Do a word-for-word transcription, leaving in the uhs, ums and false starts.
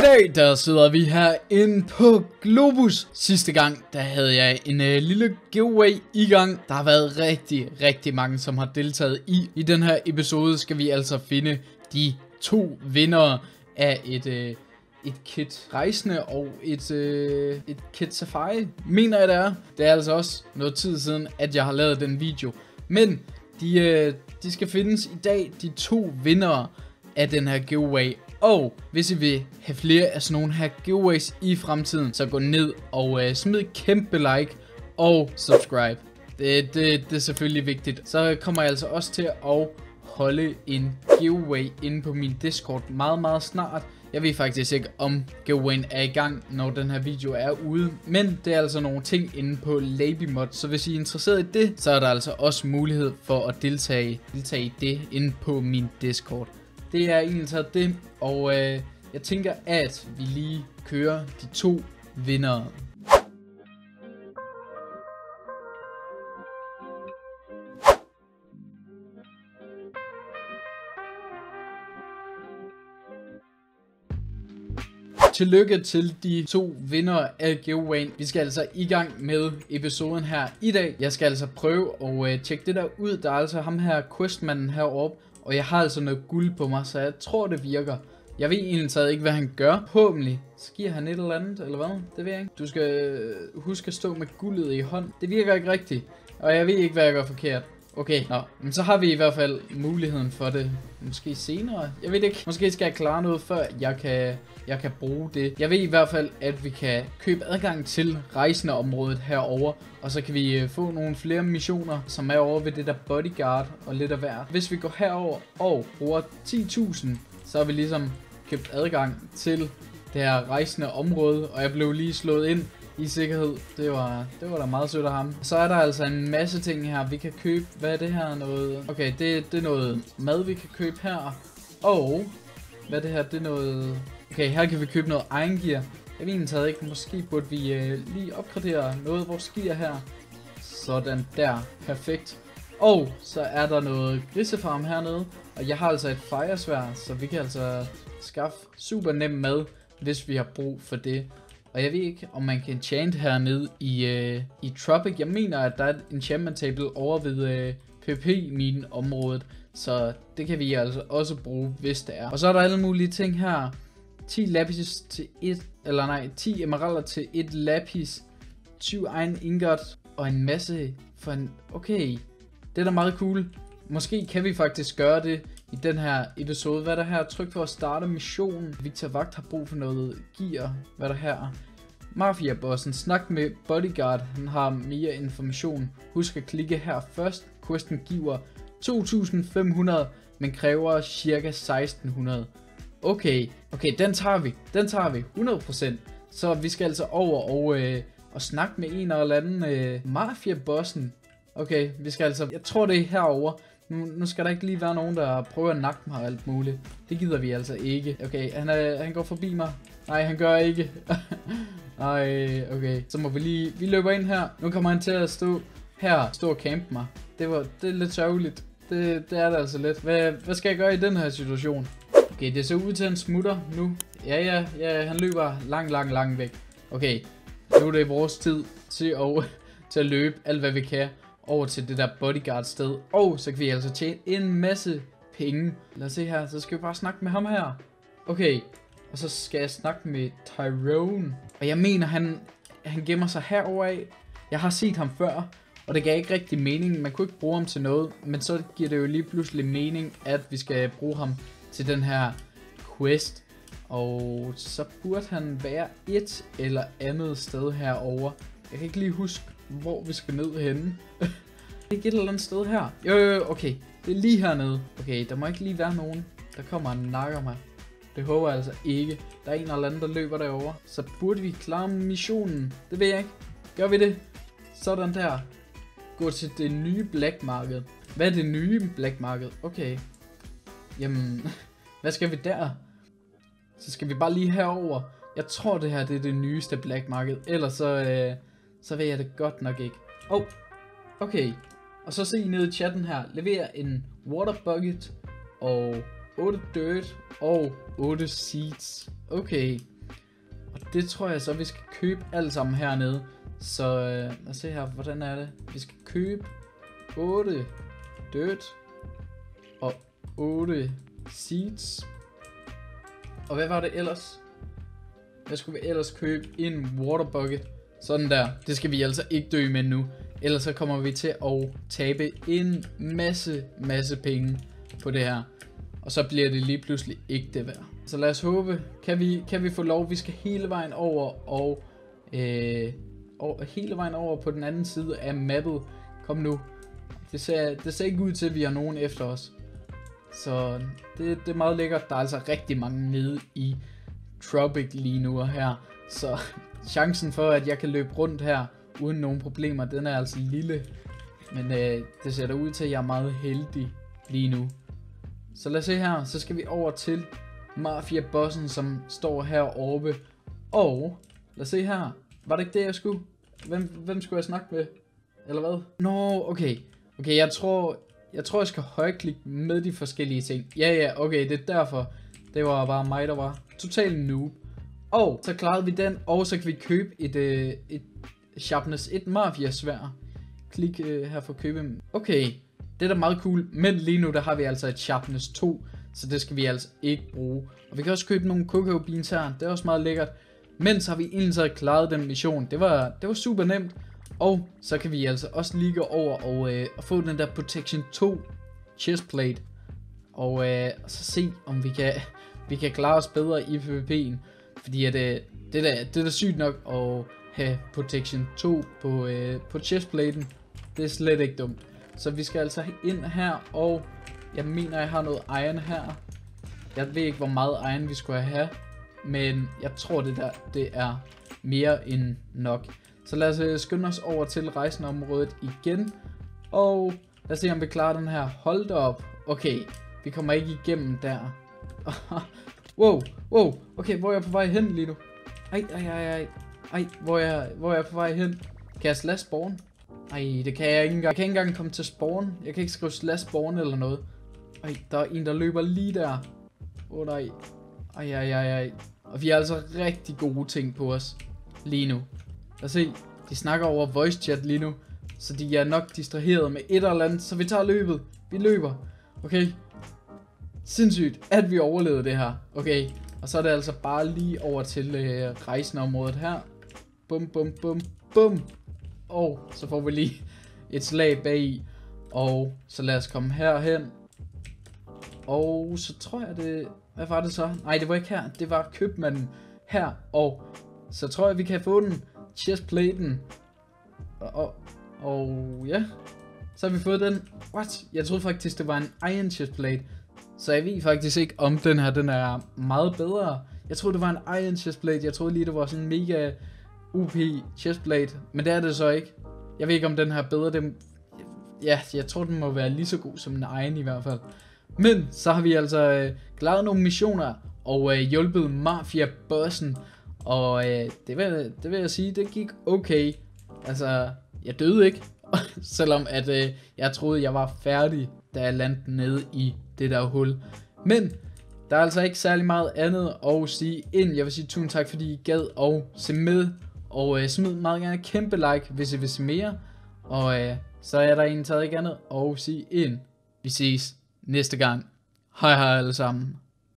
dag der sidder vi her inde på Globus. Sidste gang der havde jeg en øh, lille giveaway i gang. Der har været rigtig, rigtig mange som har deltaget i. I den her episode skal vi altså finde de to vindere af et, øh, et kit rejsende og et, øh, et kit safari. Mener jeg det er. Det er altså også noget tid siden at jeg har lavet den video. Men de, øh, de skal findes i dag, de to vindere af den her giveaway. Og hvis I vil have flere af sådan nogle her giveaways i fremtiden, så gå ned og øh, smid et kæmpe like og subscribe. Det, det, det er selvfølgelig vigtigt. Så kommer jeg altså også til at holde en giveaway inde på min Discord meget, meget snart. Jeg ved faktisk ikke, om giveawayen er i gang, når den her video er ude. Men det er altså nogle ting inde på LabyMod. Så hvis I er interesseret i det, så er der altså også mulighed for at deltage, deltage i det inde på min Discord. Det er egentlig taget det, og øh, jeg tænker, at vi lige kører de to vindere. Tillykke til de to vindere af giveawayen. Vi skal altså i gang med episoden her i dag. Jeg skal altså prøve at øh, tjekke det der ud. Der er altså ham her questmanden heroppe. Og jeg har altså noget guld på mig, så jeg tror det virker. Jeg ved egentlig taget ikke hvad han gør. Forhåbentlig så giver han et eller andet, eller hvad? Det ved jeg ikke. Du skal huske at stå med guldet i hånd. Det virker ikke rigtigt. Og jeg ved ikke hvad jeg gør forkert. Okay, nå, men så har vi i hvert fald muligheden for det. Måske senere. Jeg ved ikke. Måske skal jeg klare noget før jeg kan, jeg kan bruge det. Jeg ved i hvert fald at vi kan købe adgang til rejsende området herover. Og så kan vi få nogle flere missioner, som er over ved det der bodyguard og lidt af hvert. Hvis vi går herover og bruger ti tusind, så har vi ligesom købt adgang til det her rejsende område. Og jeg blev lige slået ind i sikkerhed. Det var, det var da meget sødt af ham. Så er der altså en masse ting her, vi kan købe. Hvad er det her? Noget... Okay, det, det er noget mad, vi kan købe her. Og hvad er det her? Det er noget... Okay, her kan vi købe noget egen gear. Jeg ved egentlig ikke, måske burde vi øh, lige opgradere noget af vores gear her. Sådan der. Perfekt. Og så er der noget grisefarm hernede. Og jeg har altså et firesværd, så vi kan altså skaffe super nem mad, hvis vi har brug for det. Og jeg ved ikke, om man kan enchant hernede i, øh, i Tropic. Jeg mener, at der er et enchantment table over ved øh, PvP-mine-området. Så det kan vi altså også bruge, hvis det er. Og så er der alle mulige ting her. ti lapis til et, eller nej, ti emeralder til et lapis. tyve egen ingot og en masse for en... Okay, det er da meget cool. Måske kan vi faktisk gøre det i den her episode. Hvad er der her? Tryk på at starte missionen. Victor Vagt har brug for noget gear. Hvad er der her? Mafia-bossen. Snak med bodyguard. Han har mere information. Husk at klikke her først. Questen giver to tusind fem hundrede, men kræver cirka seksten hundrede. Okay, okay, den tager vi. Den tager vi. hundrede procent. Så vi skal altså over og, øh, og snakke med en eller anden øh, mafia-bossen. Okay, vi skal altså... Jeg tror det er herover. Nu, nu skal der ikke lige være nogen, der prøver at nakke mig og alt muligt. Det gider vi altså ikke. Okay, han, er, han går forbi mig. Nej, han gør ikke. Nej, okay. Så må vi lige... Vi løber ind her. Nu kommer han til at stå her. Stå og campe mig. Det, var, det er lidt sørgeligt. Det, det er det altså lidt. Hvad, hvad skal jeg gøre i den her situation? Okay, det ser ud til en smutter nu. Ja, ja, ja. Han løber lang, lang, lang væk. Okay. Nu er det vores tid til at, til at løbe alt, hvad vi kan over til det der bodyguard sted. Og så kan vi altså tjene en masse penge. Lad os se her, så skal vi bare snakke med ham her. Okay, og så skal jeg snakke med Tyrone. Og jeg mener, han, han gemmer sig herover af. Jeg har set ham før, og det gav ikke rigtig mening. Man kunne ikke bruge ham til noget, men så giver det jo lige pludselig mening, at vi skal bruge ham til den her quest. Og så burde han være et eller andet sted herover. Jeg kan ikke lige huske, hvor vi skal ned henne. Det er ikke et eller andet sted her. Jo, jo, jo, okay. Det er lige hernede. Okay, der må ikke lige være nogen, der kommer og nakker mig. Det håber jeg altså ikke. Der er en eller anden, der løber derover. Så burde vi klare missionen. Det ved jeg ikke. Gør vi det? Sådan der. Gå til det nye black market. Hvad er det nye black market? Okay. Jamen, hvad skal vi der? Så skal vi bare lige herover. Jeg tror det her det er det nyeste black market. Ellers så... Øh, så ved jeg det godt nok ikke. Oh, okay. Og så se I nede i chatten her. Leverer en water bucket og otte dirt og otte seeds. Okay. det tror jeg så, vi skal købe alt sammen hernede. Så øh, lad os se her, hvordan er det? Vi skal købe otte dirt og otte seeds. Og hvad var det ellers? Hvad skulle vi ellers købe? En water bucket. Sådan der. Det skal vi altså ikke dø med nu. Ellers så kommer vi til at tabe en masse, masse penge på det her. Og så bliver det lige pludselig ikke det værd. Så lad os håbe, kan vi, kan vi få lov? Vi skal hele vejen over og, øh, og hele vejen over på den anden side af mappet. Kom nu. Det ser, det ser ikke ud til, at vi har nogen efter os. Så det, det er meget lækkert. Der er altså rigtig mange nede i Tropic lige nu og her. Så chancen for, at jeg kan løbe rundt her uden nogen problemer, den er altså lille. Men øh, det ser da ud til, at jeg er meget heldig lige nu. Så lad os se her. Så skal vi over til Mafia-bossen, som står heroppe. Og lad os se her. Var det ikke det, jeg skulle? Hvem, hvem skulle jeg snakke med? Eller hvad? Nå, okay. Okay, jeg tror, jeg tror, jeg skal højreklikke med de forskellige ting. Ja, ja, okay, det er derfor. Det var bare mig, der var total noob. Og så klarede vi den, og så kan vi købe et, øh, et Sharpness et Mafia-sværd. Klik øh, her for at købe. Okay, det er da meget cool, men lige nu der har vi altså et Sharpness to, så det skal vi altså ikke bruge. Og vi kan også købe nogle cocoa beans her, det er også meget lækkert. Men så har vi egentlig så klaret den mission, det var, det var super nemt. Og så kan vi altså også lige gå over og, øh, og få den der Protection to chestplate. Og, øh, og så se om vi kan, vi kan klare os bedre i PvP'en. Fordi at, øh, det, der, det er da sygt nok at have Protection to på, øh, på chestplaten. Det er slet ikke dumt. Så vi skal altså ind her, og jeg mener jeg har noget iron her. Jeg ved ikke hvor meget iron vi skulle have, men jeg tror det der det er mere end nok. Så lad os øh, skynde os over til rejsenområdet igen, og lad os se om vi klarer den her. Hold da op. Okay, vi kommer ikke igennem der. Wow, wow, okay, hvor er jeg på vej hen lige nu? Ej, ej, ej, ej, ej, hvor er jeg, hvor er jeg på vej hen? Kan jeg slash spawn? Ej, det kan jeg ikke engang. Jeg kan ikke engang komme til spawn. Jeg kan ikke skrive slash spawn eller noget. Ej, der er en, der løber lige der. Åh oh, nej. Ej, ej, ej, ej. Og vi har altså rigtig gode ting på os lige nu. Lad os se, de snakker over voice chat lige nu. Så de er nok distraheret med et eller andet, så vi tager løbet. Vi løber. Okay. Sindssygt, at vi overlevede det her. Okay, og så er det altså bare lige over til øh, rejsenområdet her. Bum, bum, bum, bum. Og så får vi lige et slag bag. Og så lad os komme herhen. Og så tror jeg det... Hvad var det så? Nej, det var ikke her. Det var købmanden her. Og så tror jeg, vi kan få den. Chestplaten. Og, og, og ja. Så har vi fået den. What? Jeg troede faktisk, det var en iron chestplate. Så jeg ved faktisk ikke, om den her den er meget bedre. Jeg troede, det var en iron chestplate. Jeg troede lige, det var sådan en mega U P chestplate. Men det er det så ikke. Jeg ved ikke, om den her er bedre. Den... Ja, jeg tror, den må være lige så god som en iron i hvert fald. Men så har vi altså øh, klaret nogle missioner og øh, hjulpet Mafia-bossen. Og øh, det, vil, det vil jeg sige, det gik okay. Altså, jeg døde ikke. Selvom at øh, jeg troede, jeg var færdig, da jeg landede nede i det der hul. Men der er altså ikke særlig meget andet at sige ind. Jeg vil sige tusind tak, fordi I gad at se med. Og øh, smid meget gerne et kæmpe like, hvis I vil se mere. Og øh, så er der egentlig taget ikke andet at sige ind. Vi ses næste gang. Hej hej alle sammen.